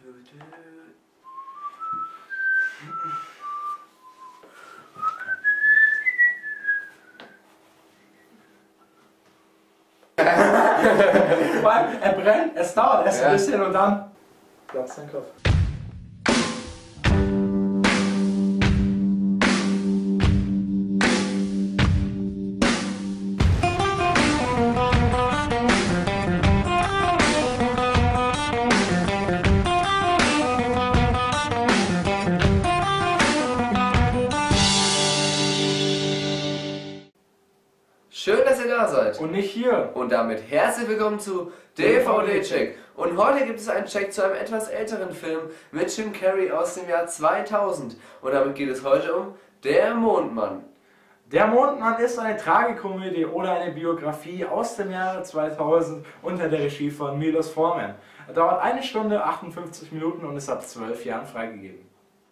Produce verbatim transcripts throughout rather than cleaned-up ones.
Vor allem, er brennt, es dauert erst ja. ein bisschen und dann platzt dein Kopf. Schön, dass ihr da seid. Und nicht hier. Und damit herzlich willkommen zu D V D-Check. Und heute gibt es einen Check zu einem etwas älteren Film mit Jim Carrey aus dem Jahr zweitausend. Und damit geht es heute um Der Mondmann. Der Mondmann ist eine Tragikomödie oder eine Biografie aus dem Jahre zweitausend unter der Regie von Milos Forman. Er dauert eine Stunde, achtundfünfzig Minuten und ist ab zwölf Jahren freigegeben.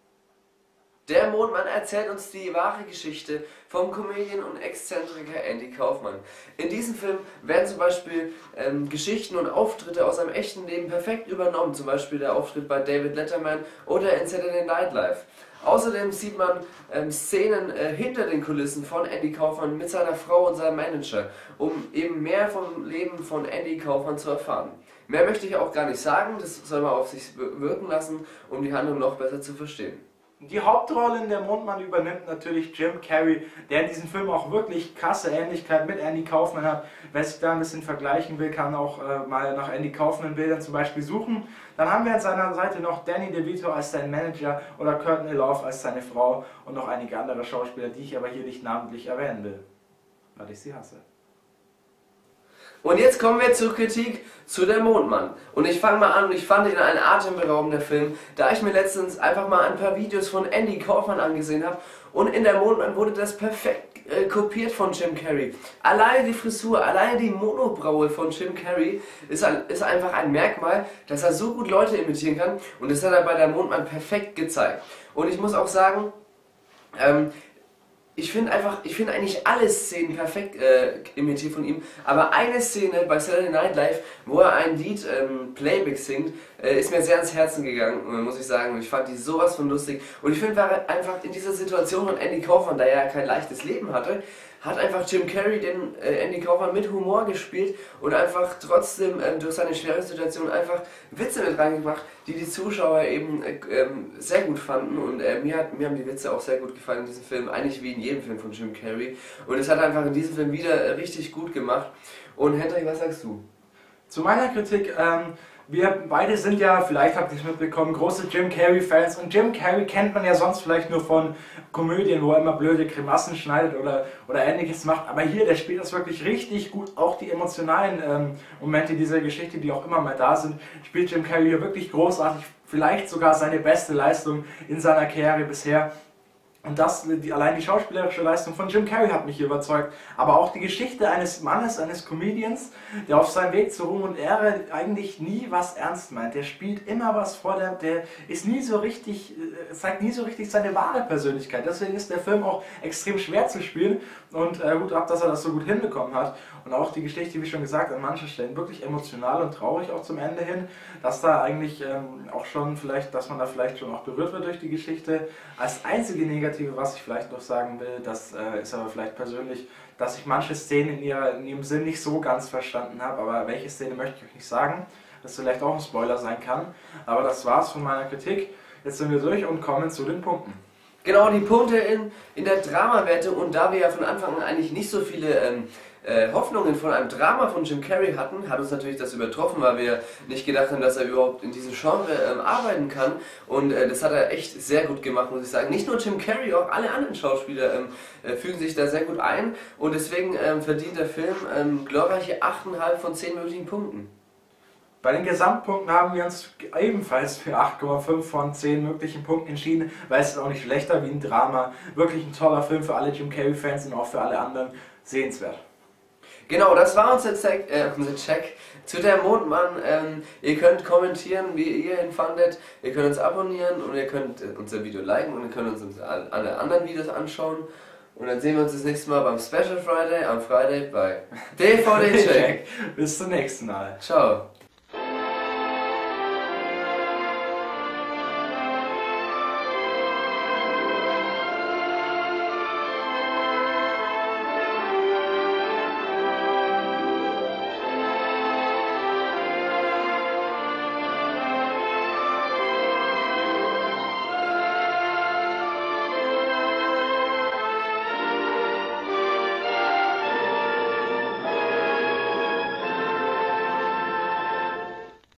Der Mondmann erzählt uns die wahre Geschichte vom Comedian und Exzentriker Andy Kaufman. In diesem Film werden zum Beispiel ähm, Geschichten und Auftritte aus seinem echten Leben perfekt übernommen, zum Beispiel der Auftritt bei David Letterman oder in Saturday Night Live. Außerdem sieht man ähm, Szenen äh, hinter den Kulissen von Andy Kaufman mit seiner Frau und seinem Manager, um eben mehr vom Leben von Andy Kaufman zu erfahren. Mehr möchte ich auch gar nicht sagen, das soll man auf sich wirken lassen, um die Handlung noch besser zu verstehen. Die Hauptrolle in Der Mondmann übernimmt natürlich Jim Carrey, der in diesem Film auch wirklich krasse Ähnlichkeit mit Andy Kaufman hat. Wer sich da ein bisschen vergleichen will, kann auch äh, mal nach Andy Kaufman Bildern zum Beispiel suchen. Dann haben wir an seiner Seite noch Danny DeVito als sein Manager oder Courtney Love als seine Frau und noch einige andere Schauspieler, die ich aber hier nicht namentlich erwähnen will, weil ich sie hasse. Und jetzt kommen wir zur Kritik zu Der Mondmann. Und ich fange mal an, und ich fand ihn ein atemberaubender Film, da ich mir letztens einfach mal ein paar Videos von Andy Kaufman angesehen habe. Und in Der Mondmann wurde das perfekt äh, kopiert von Jim Carrey. Alleine die Frisur, alleine die Monobraue von Jim Carrey ist, ein, ist einfach ein Merkmal, dass er so gut Leute imitieren kann. Und das hat er bei Der Mondmann perfekt gezeigt. Und ich muss auch sagen, ähm, Ich finde einfach, ich finde eigentlich alle Szenen perfekt äh, imitiert von ihm, aber eine Szene bei Saturday Night Live, wo er ein Lied ähm, Playback singt, äh, ist mir sehr ans Herzen gegangen, äh, muss ich sagen. Und ich fand die sowas von lustig. Und ich finde einfach in dieser Situation von Andy Kaufman, da er ja kein leichtes Leben hatte, hat einfach Jim Carrey den äh, Andy Kaufman mit Humor gespielt und einfach trotzdem äh, durch seine schwere Situation einfach Witze mit reingebracht, die die Zuschauer eben äh, ähm, sehr gut fanden. Und äh, mir, hat, mir haben die Witze auch sehr gut gefallen in diesem Film, eigentlich wie in jedem Film von Jim Carrey. Und es hat einfach in diesem Film wieder äh, richtig gut gemacht. Und Hendrik, was sagst du? Zu meiner Kritik, ähm, wir beide sind ja, vielleicht habt ihr es mitbekommen, große Jim Carrey-Fans und Jim Carrey kennt man ja sonst vielleicht nur von Komödien, wo er immer blöde Grimassen schneidet oder, oder Ähnliches macht, aber hier, der spielt das wirklich richtig gut, auch die emotionalen ähm, Momente dieser Geschichte, die auch immer mal da sind, spielt Jim Carrey hier wirklich großartig, vielleicht sogar seine beste Leistung in seiner Karriere bisher. Und das, die, allein die schauspielerische Leistung von Jim Carrey hat mich überzeugt, aber auch die Geschichte eines Mannes, eines Comedians, der auf seinem Weg zu Ruhm und Ehre eigentlich nie was ernst meint. Der spielt immer was vor, der, der ist nie so richtig, zeigt nie so richtig seine wahre Persönlichkeit. Deswegen ist der Film auch extrem schwer zu spielen und äh, gut ab, dass er das so gut hinbekommen hat. Und auch die Geschichte, wie schon gesagt, an manchen Stellen wirklich emotional und traurig auch zum Ende hin, dass da eigentlich ähm, auch schon vielleicht, dass man da vielleicht schon auch berührt wird durch die Geschichte. Als einzige Negative, was ich vielleicht noch sagen will, das äh, ist aber vielleicht persönlich, dass ich manche Szenen in, ihrer, in ihrem Sinn nicht so ganz verstanden habe, aber welche Szene möchte ich euch nicht sagen, dass vielleicht auch ein Spoiler sein kann. Aber das war's von meiner Kritik. Jetzt sind wir durch und kommen zu den Punkten. Genau, die Punkte in, in der Dramawerte, und da wir ja von Anfang an eigentlich nicht so viele ähm, äh, Hoffnungen von einem Drama von Jim Carrey hatten, hat uns natürlich das übertroffen, weil wir nicht gedacht haben, dass er überhaupt in diesem Genre ähm, arbeiten kann, und äh, das hat er echt sehr gut gemacht, muss ich sagen. Nicht nur Jim Carrey, auch alle anderen Schauspieler ähm, äh, fügen sich da sehr gut ein, und deswegen ähm, verdient der Film ähm, glorreiche acht Komma fünf von zehn möglichen Punkten. Bei den Gesamtpunkten haben wir uns ebenfalls für acht Komma fünf von zehn möglichen Punkten entschieden, weil es ist auch nicht schlechter wie ein Drama. Wirklich ein toller Film für alle Jim Carrey-Fans und auch für alle anderen sehenswert. Genau, das war unser Check, äh, unser Check zu Der Mondmann. Ähm, ihr könnt kommentieren, wie ihr ihn fandet. Ihr könnt uns abonnieren und ihr könnt unser Video liken und ihr könnt uns alle anderen Videos anschauen. Und dann sehen wir uns das nächste Mal beim Special Friday am Friday bei D V D-Check. Bis zum nächsten Mal. Ciao.